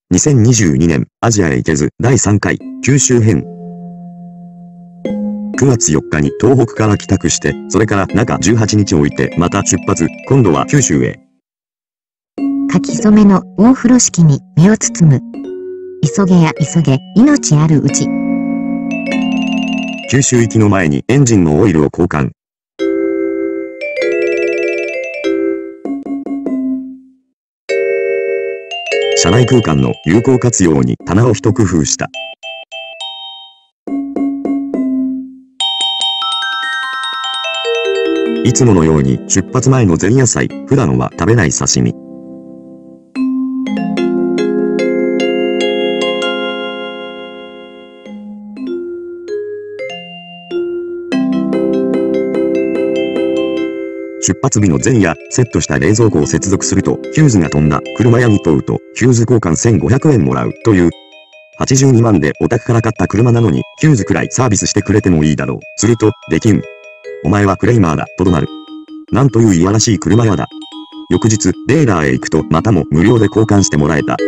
2022年アジアへ行けず第3回九州編。9月4日に東北から帰宅して、それから中18日置いてまた出発、今度は九州へ。 書き初めの大風呂敷に身を包む。急げや急げ、命あるうち。 九州行きの前にエンジンのオイルを交換。車内空間の有効活用に棚を一工夫した。いつものように出発前の前夜祭、普段は食べない刺身。出発日の前夜、セットした冷蔵庫を接続すると、ヒューズが飛んだ。車屋に問うと、ヒューズ交換1500円もらう、という。82万でお宅から買った車なのに、ヒューズくらいサービスしてくれてもいいだろう。すると、できん。お前はクレイマーだ、と怒鳴る。なんといういやらしい車屋だ。翌日、レーダーへ行くと、またも無料で交換してもらえた。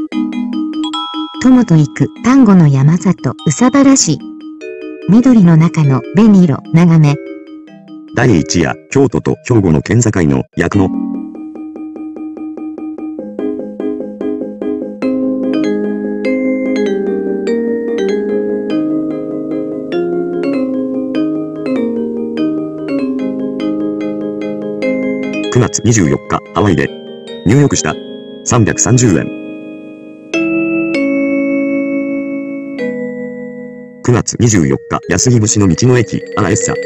友と行く、丹後の山里、宇佐原市。緑の中の紅色、眺め。 第一夜、京都と兵庫の県境の薬野。9月24日、ハワイで入浴した。330円。9月24日、安来節の道の駅、アラエッサ。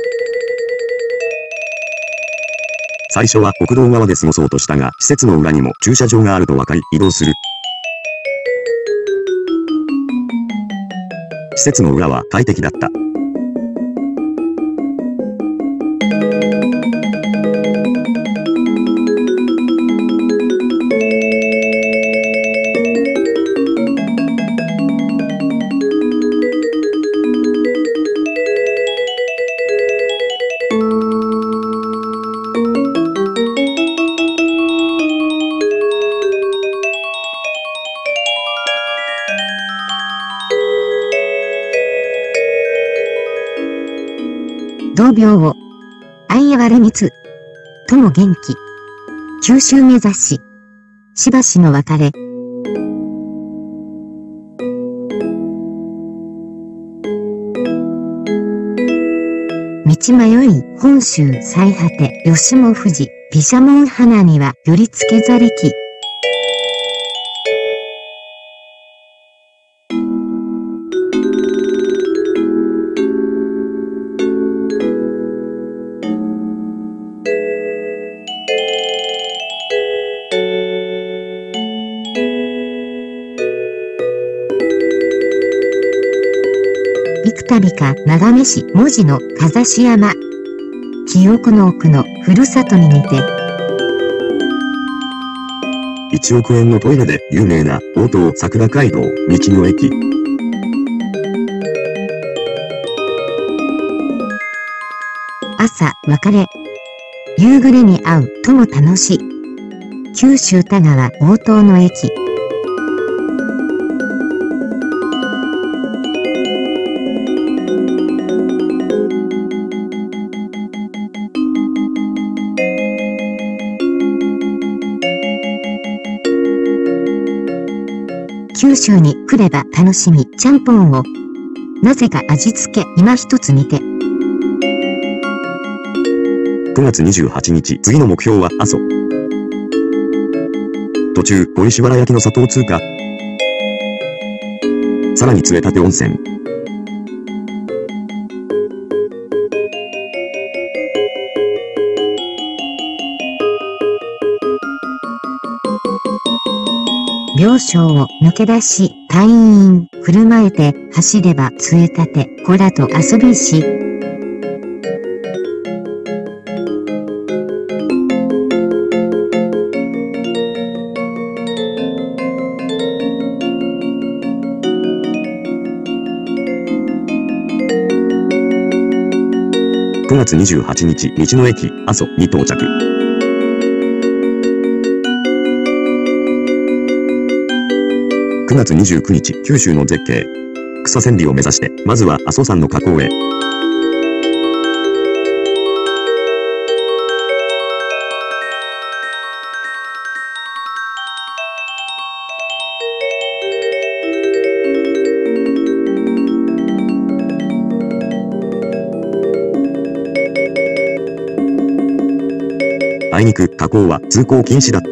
最初は国道側で過ごそうとしたが、施設の裏にも駐車場があると分かり移動する。施設の裏は快適だった。 同病を。相やわれみつ。とも元気。九州目指し。しばしの別れ。道迷い、本州最果て、吉母富士、毘沙門花には、よりつけざりき。幾度か長めし文字の風し山。記憶の奥のふるさとに似て。 1億円のトイレで有名な大東桜街道道の駅。 朝別れ。夕暮れに会うとも楽しい。九州田川大東の駅。九州に来れば楽しみ、ちゃんぽんを。なぜか味付け、今一つ似て。 9月28日、次の目標は阿蘇。途中、小石原焼きの里を通過。さらに杖立温泉。 病床を抜け出し、隊員、車えて、走れば杖立て、こらと遊びし。 9月28日、道の駅、阿蘇に到着。 9月29日、九州の絶景。草千里を目指して、まずは阿蘇山の火口へ。あいにく火口は通行禁止だった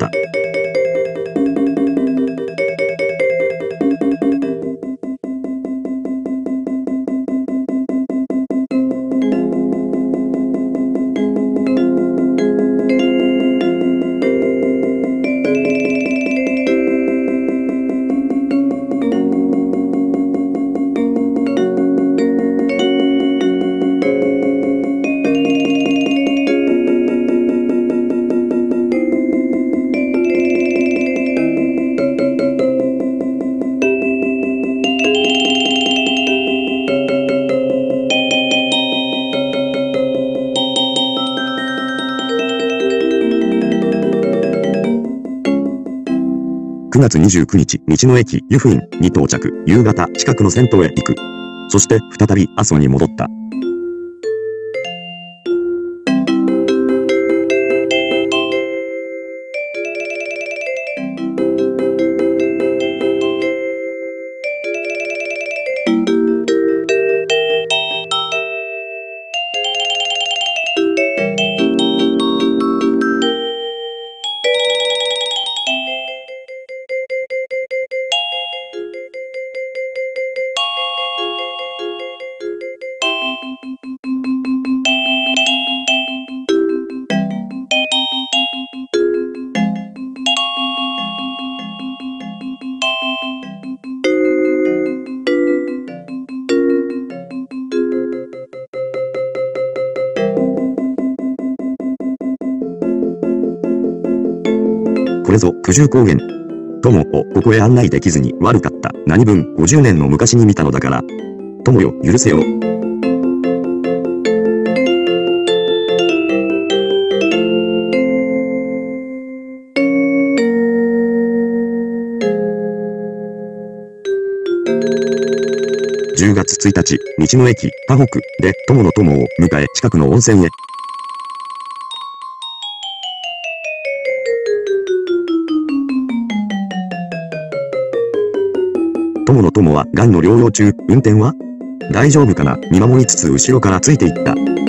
。9月29日、道の駅、湯布院に到着、夕方、近くの銭湯へ行く。そして、再び阿蘇に戻った。これぞ九十高原。友をここへ案内できずに悪かった。何分50年の昔に見たのだから。友よ、許せよ。10月1日、道の駅、田北で友の友を迎え近くの温泉へ。友の友は癌の療養中、運転は大丈夫かな、見守りつつ後ろからついていった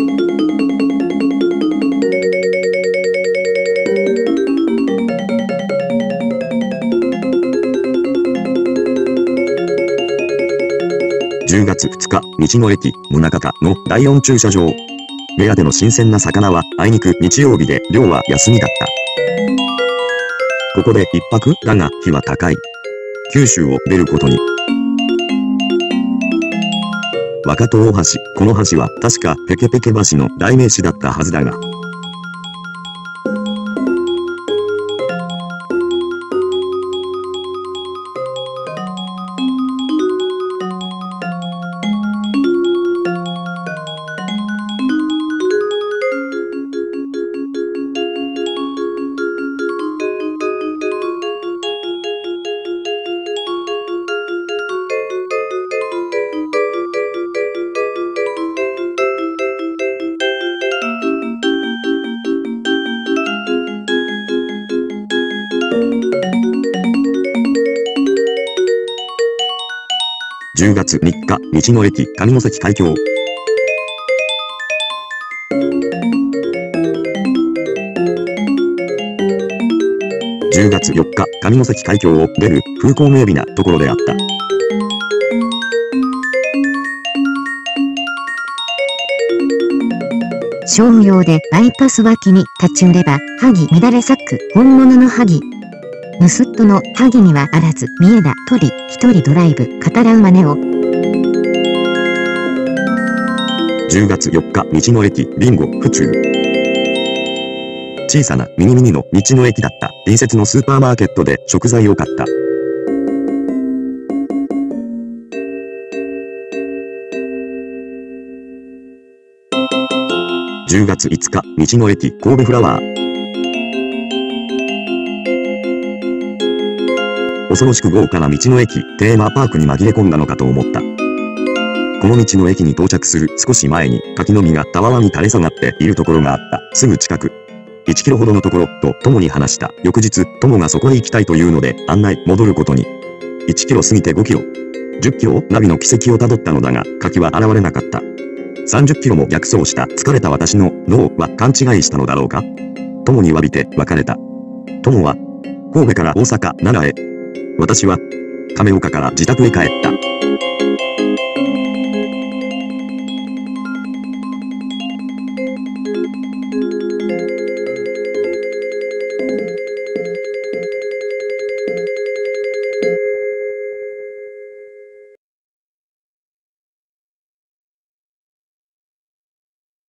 。10月2日、道の駅、宗像の第4駐車場。目当ての新鮮な魚は、あいにく日曜日で漁は休みだった。ここで一泊だが、日は高い。九州を出ることに。若戸大橋、この橋は確かペケペケ橋の代名詞だったはずだが。10月3日、道の駅、上関海峡。10月4日、上関海峡を出る風光明媚なところであった。 商用でバイパス脇に立ち寄れば、萩乱れ咲く本物の萩。盗人の萩にはあらず、見えだ鳥、一人ドライブ、語らう真似を。 10月4日、道の駅、ビンゴ、府中。小さなミニミニの道の駅だった。隣接のスーパーマーケットで食材を買った。10月5日、道の駅、神戸フラワー。 恐ろしく豪華な道の駅、テーマパークに紛れ込んだのかと思った。この道の駅に到着する少し前に柿の実がたわわに垂れ下がっているところがあった。すぐ近く。1キロほどのところ、と友に話した。翌日、友がそこへ行きたいというので、案内、戻ることに。1キロ過ぎて5キロ。10キロナビの軌跡をたどったのだが、柿は現れなかった。30キロも逆走した疲れた私の脳は勘違いしたのだろうか。友に詫びて別れた。友は、神戸から大阪、奈良へ。私は、亀岡から自宅へ帰った。